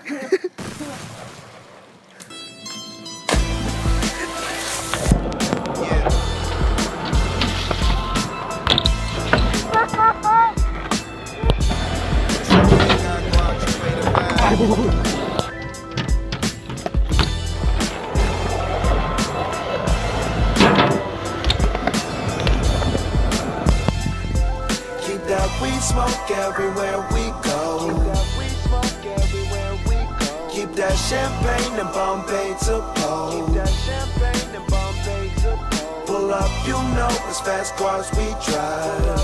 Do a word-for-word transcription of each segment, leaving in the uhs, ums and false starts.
Keep that weed smoke everywhere we go. Keep that champagne and Bombay to pole. Pull up, you know it's fast cars we drive.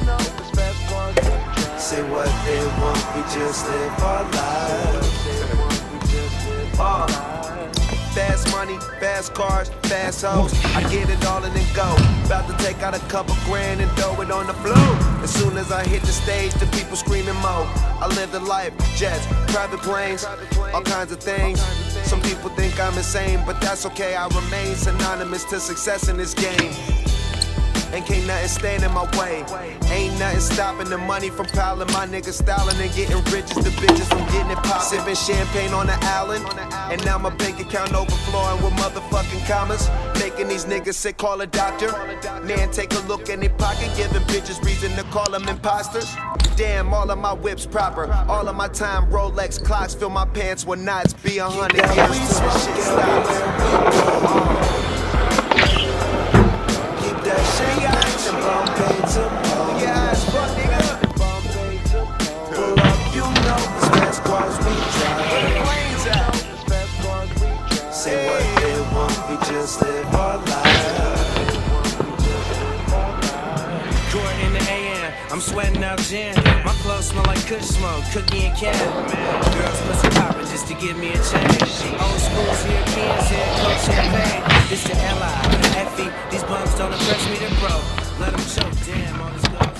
Say what they want, we just live our lives. Uh, fast money, fast cars, fast hoes. I get it all and then go. About to take out a couple grand and throw it on the floor. As soon as I hit the stage, the people screaming mo. I live the life, jets, private planes, all kinds of things. Some people think I'm insane, but that's okay. I remain synonymous to success in this game. And can't nothing stand in my way. Ain't nothing stopping the money from piling. My niggas styling and getting riches. The bitches from getting it poppin'. Sipping champagne on the island. And now my bank account overflowing with motherfucking commas. Making these niggas sick, call a doctor. Man, take a look in their pocket. Giving bitches reason to call them imposters. Damn, all of my whips proper. All of my time Rolex clocks. Fill my pants with knots. Be a hundred years till this shit stops. Say what they want, we just live our lives. Court in the A M, I'm sweating out gin. My clothes smell like kush smoke, cookie and can. Girls pussy poppin' just to give me a change. Old school's Europeans here, cold champagne. This the L I F E, these bums don't impress me, they're broke. Let them choke, damn, all this love.